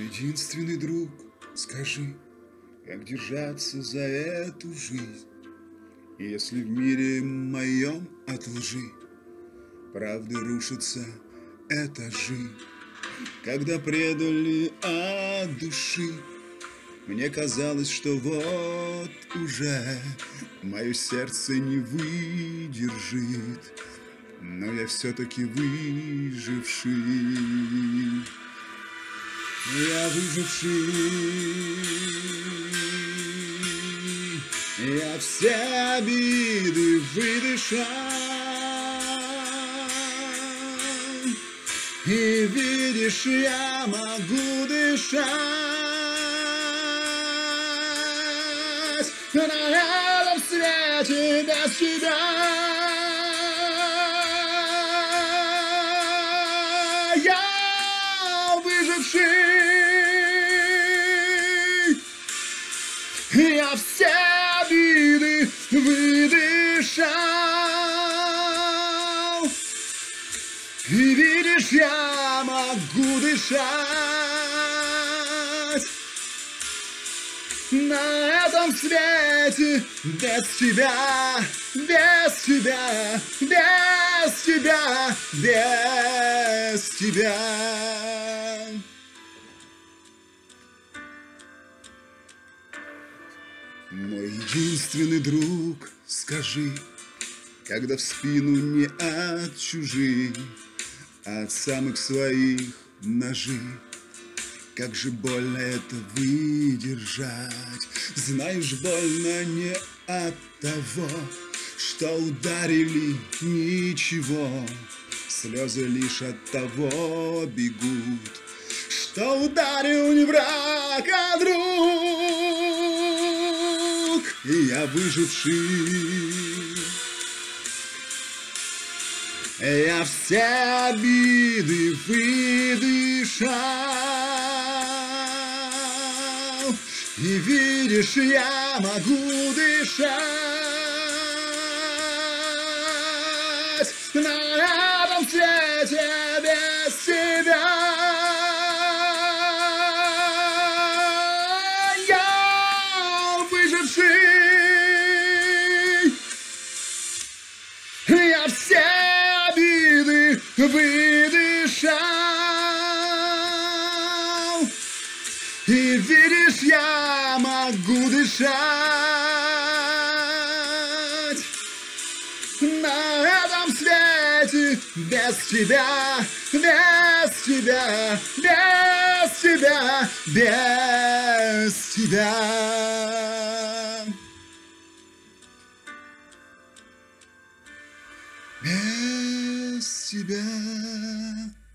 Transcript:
единственный друг, скажи, как держаться за эту жизнь, если в мире моем от лжи правды рушатся этажи. Когда предали от души, мне казалось, что вот уже мое сердце не выдержит, но я все-таки выживший. Я выживший, я все обиды выдышал, и видишь, я могу дышать на этом свете без тебя. Я выживший, я все обиды выдышал, и видишь, я могу дышать на этом свете без тебя, без тебя, без тебя, без тебя. Мой единственный друг, скажи, когда в спину не от чужих, а от самых своих ножи, как же больно это выдержать. Знаешь, больно не от того, что ударили, ничего, слезы лишь от того бегут, что ударил не враг, а друг. И я выживший, я все обиды выдышал, и видишь, я могу дышать на этом свете без тебя. Я выживший, я все обиды выдышал, и видишь, я могу дышать на этом свете без тебя, без тебя, без тебя, без тебя. Без тебя.